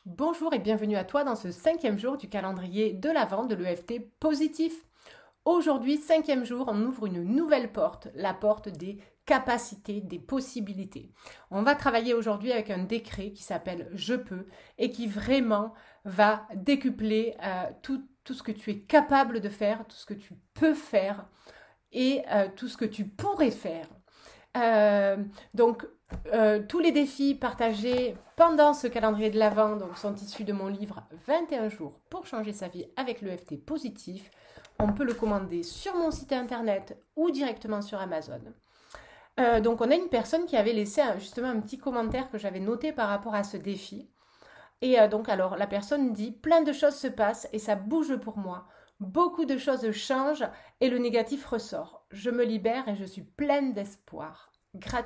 Bonjour et bienvenue à toi dans ce 5e jour du calendrier de l'Avent de l'EFT positif. Aujourd'hui, 5e jour, on ouvre une nouvelle porte, la porte des capacités, des possibilités. On va travailler aujourd'hui avec un décret qui s'appelle Je peux et qui vraiment va décupler tout ce que tu es capable de faire, tout ce que tu peux faire et tout ce que tu pourrais faire. Euh, donc, tous les défis partagés pendant ce calendrier de l'Avent sont issus de mon livre 21 jours pour changer sa vie avec l'EFT positif. On peut le commander sur mon site internet ou directement sur Amazon. Donc, on a une personne qui avait laissé justement un petit commentaire que j'avais noté par rapport à ce défi. Et donc, alors, la personne dit « Plein de choses se passent et ça bouge pour moi. Beaucoup de choses changent et le négatif ressort. Je me libère et je suis pleine d'espoir. Gratitude. »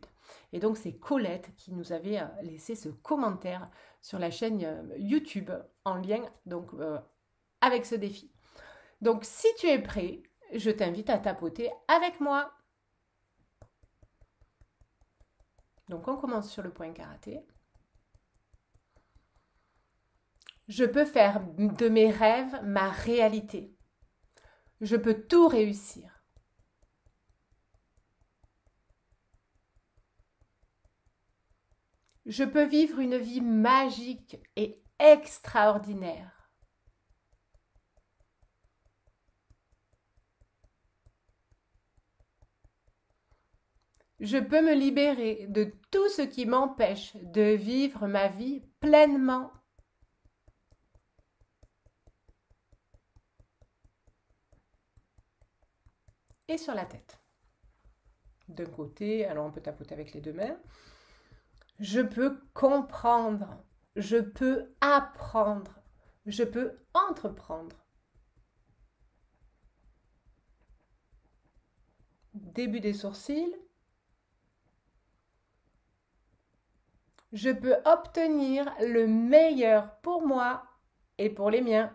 Et donc, c'est Colette qui nous avait laissé ce commentaire sur la chaîne YouTube en lien donc, avec ce défi. Donc, si tu es prêt, je t'invite à tapoter avec moi. Donc, on commence sur le point karaté. Je peux faire de mes rêves ma réalité. Je peux tout réussir. Je peux vivre une vie magique et extraordinaire. Je peux me libérer de tout ce qui m'empêche de vivre ma vie pleinement. Et sur la tête. D'un côté, alors on peut tapoter avec les deux mains. Je peux comprendre, je peux apprendre, je peux entreprendre. Début des sourcils. Je peux obtenir le meilleur pour moi et pour les miens.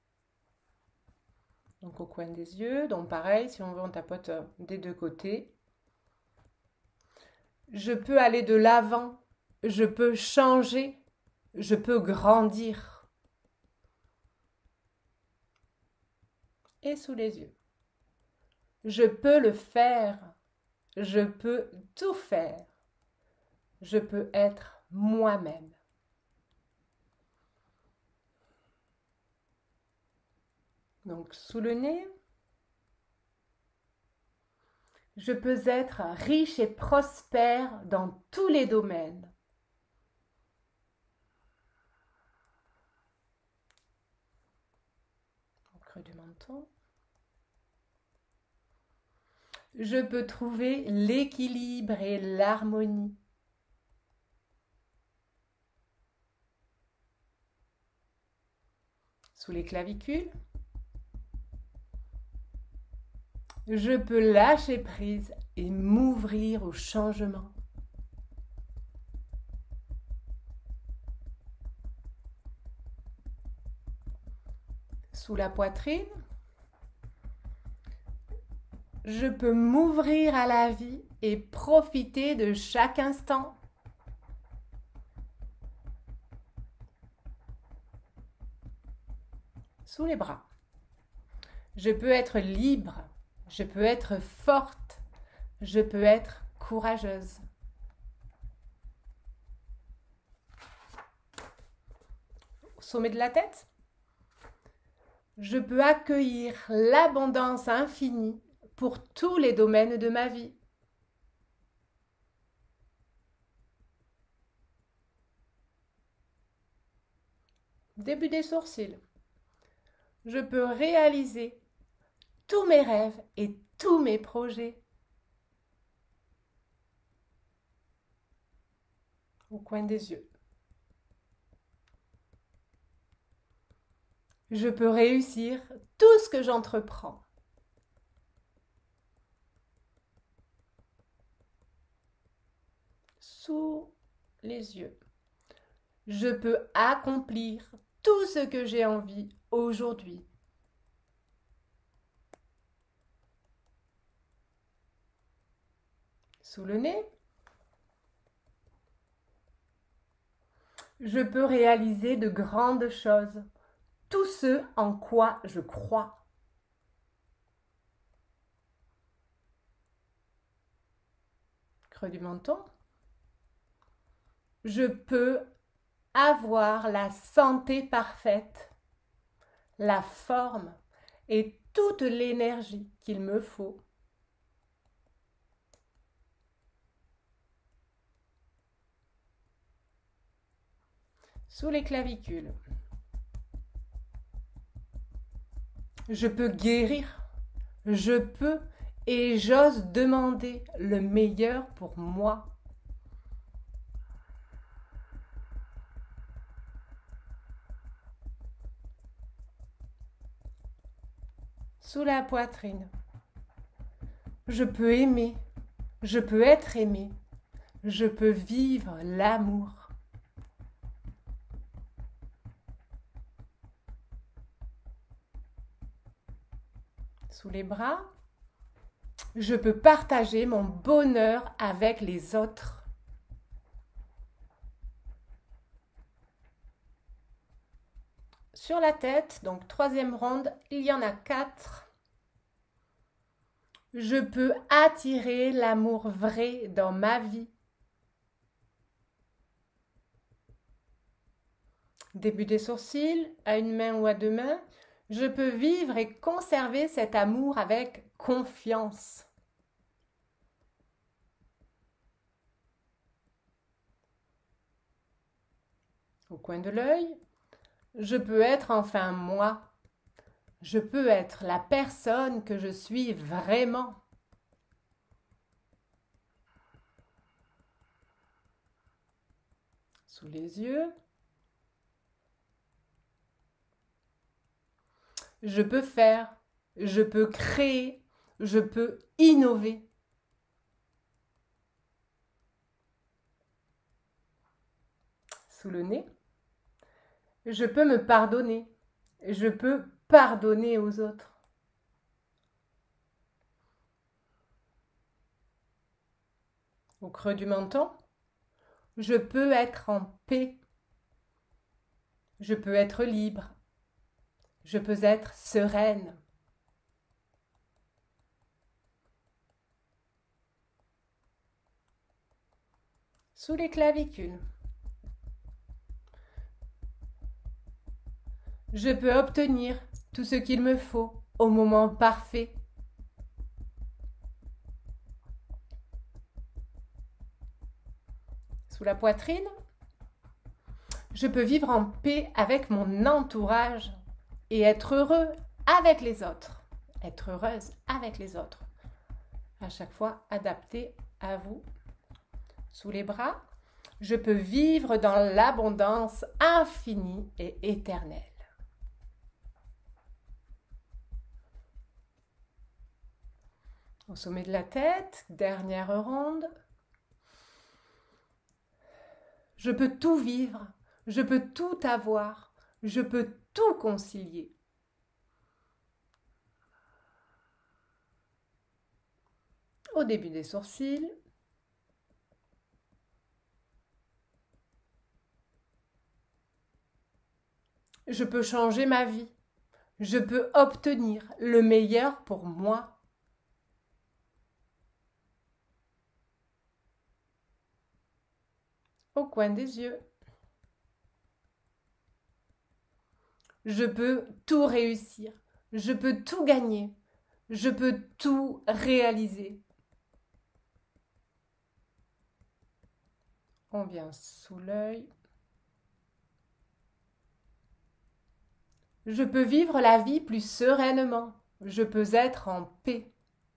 Donc au coin des yeux, donc pareil, si on veut, on tapote des deux côtés. Je peux aller de l'avant, je peux changer, je peux grandir. Et sous les yeux. Je peux le faire, je peux tout faire, je peux être moi-même. Donc sous le nez, je peux être riche et prospère dans tous les domaines. Au creux du menton. Je peux trouver l'équilibre et l'harmonie. Sous les clavicules, je peux lâcher prise et m'ouvrir au changement. Sous la poitrine, je peux m'ouvrir à la vie et profiter de chaque instant. Sous les bras, je peux être libre, je peux être forte, je peux être courageuse. Au sommet de la tête, je peux accueillir l'abondance infinie pour tous les domaines de ma vie. Début des sourcils, je peux réaliser tous mes rêves et tous mes projets. Au coin des yeux. Je peux réussir tout ce que j'entreprends. Sous les yeux. Je peux accomplir tout ce que j'ai envie aujourd'hui. Sous le nez. Je peux réaliser de grandes choses. Tout ce en quoi je crois. Creux du menton. Je peux avoir la santé parfaite, la forme et toute l'énergie qu'il me faut. Sous les clavicules. Je peux guérir, je peux et j'ose demander le meilleur pour moi. Sous la poitrine. Je peux aimer, je peux être aimé, je peux vivre l'amour. Sous les bras, je peux partager mon bonheur avec les autres. Sur la tête, donc troisième ronde, il y en a 4. Je peux attirer l'amour vrai dans ma vie. Début des sourcils, à une main ou à 2 mains, je peux vivre et conserver cet amour avec confiance. Au coin de l'œil, je peux être enfin moi. Je peux être la personne que je suis vraiment. Sous les yeux, je peux faire, je peux créer, je peux innover. Sous le nez, je peux me pardonner, je peux pardonner aux autres. Au creux du menton, je peux être en paix, je peux être libre, je peux être sereine. Sous les clavicules, je peux obtenir tout ce qu'il me faut au moment parfait. Sous la poitrine, je peux vivre en paix avec mon entourage et être heureux avec les autres. Être heureuse avec les autres. À chaque fois, adapté à vous. Sous les bras, je peux vivre dans l'abondance infinie et éternelle. Au sommet de la tête, dernière ronde. Je peux tout vivre, je peux tout avoir, je peux tout concilier. Au début des sourcils. Je peux changer ma vie. Je peux obtenir le meilleur pour moi. Au coin des yeux. Je peux tout réussir. Je peux tout gagner. Je peux tout réaliser. On vient sous l'œil. Je peux vivre la vie plus sereinement. Je peux être en paix.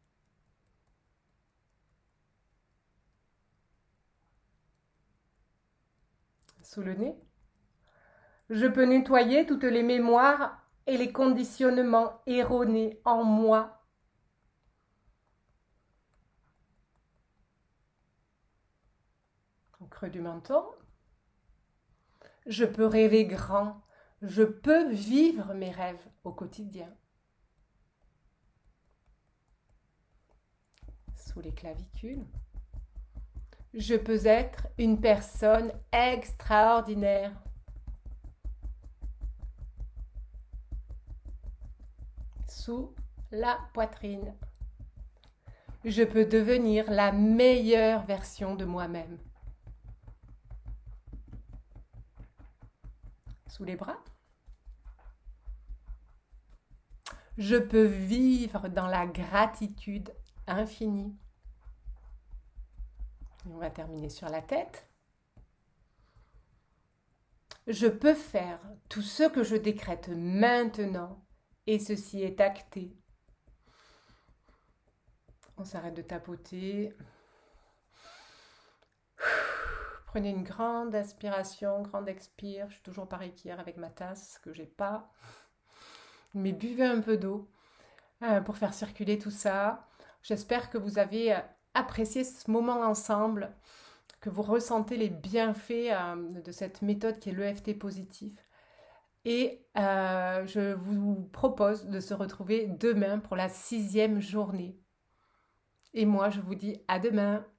Sous le nez. Je peux nettoyer toutes les mémoires et les conditionnements erronés en moi. Au creux du menton. Je peux rêver grand. Je peux vivre mes rêves au quotidien. Sous les clavicules. Je peux être une personne extraordinaire. Sous la poitrine. Je peux devenir la meilleure version de moi-même. Sous les bras. Je peux vivre dans la gratitude infinie. Et on va terminer sur la tête. Je peux faire tout ce que je décrète maintenant et ceci est acté. On s'arrête de tapoter. Prenez une grande inspiration, grande expire. Je suis toujours pareil qu'hier avec ma tasse que j'ai pas. Mais buvez un peu d'eau pour faire circuler tout ça. J'espère que vous avez apprécié ce moment ensemble, que vous ressentez les bienfaits de cette méthode qui est l'EFT positif. Et je vous propose de se retrouver demain pour la 6e journée. Et moi, je vous dis à demain.